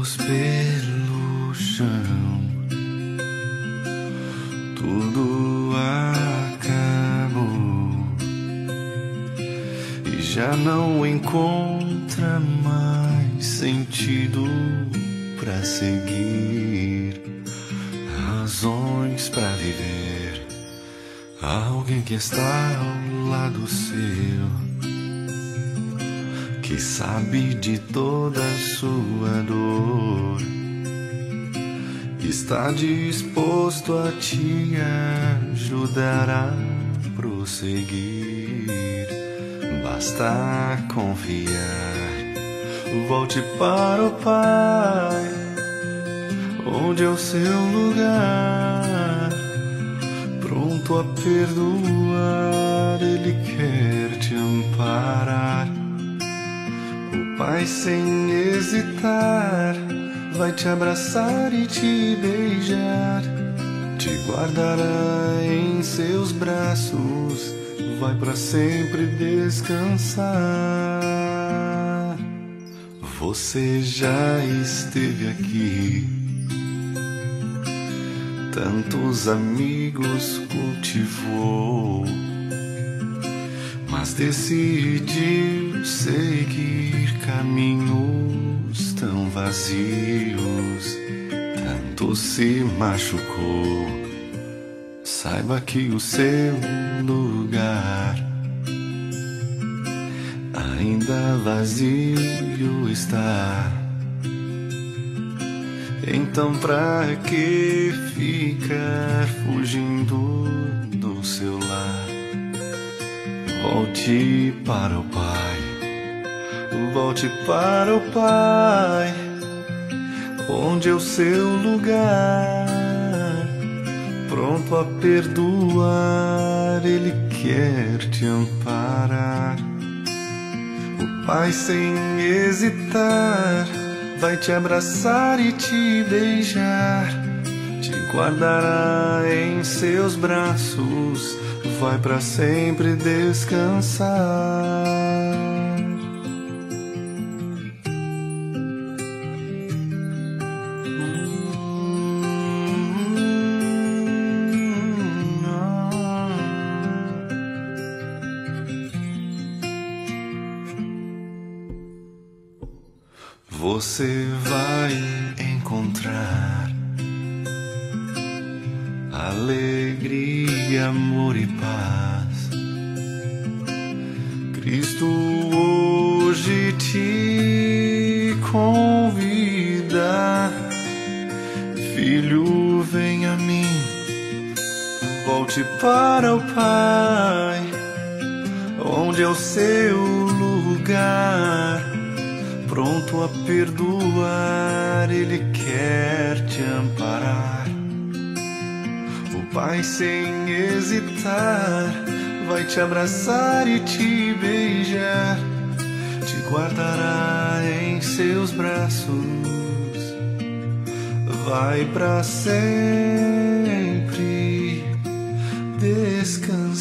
Deus pelo chão, tudo acabou e já não encontra mais sentido pra seguir, razões pra viver. Alguém que está ao lado seu, que sabe de toda a sua dor, está disposto a te ajudar a prosseguir. Basta confiar. Volte para o Pai, onde é o seu lugar, pronto a perdoar. Ele quer te amparar. O Pai, sem hesitar, vai te abraçar e te beijar, te guardará em seus braços, vai para sempre descansar. Você já esteve aqui, tantos amigos cultivou, mas decidiu seguir caminhos tão vazios, tanto se machucou. Saiba que o seu lugar ainda vazio está. Então pra que ficar fugindo do seu lar? Volte para o Pai, volte para o Pai, onde é o seu lugar, pronto a perdoar. Ele quer te amparar. O Pai, sem hesitar, vai te abraçar e te beijar, te guardará em seus braços, vai para sempre descansar. Você vai encontrar alegria, amor e paz. Cristo hoje te convida. Filho, vem a mim, volte para o Pai, onde é o seu lugar, pronto a perdoar. Ele quer te amparar. O Pai, sem hesitar, vai te abraçar e te beijar, te guardará em seus braços, vai para sempre descansar.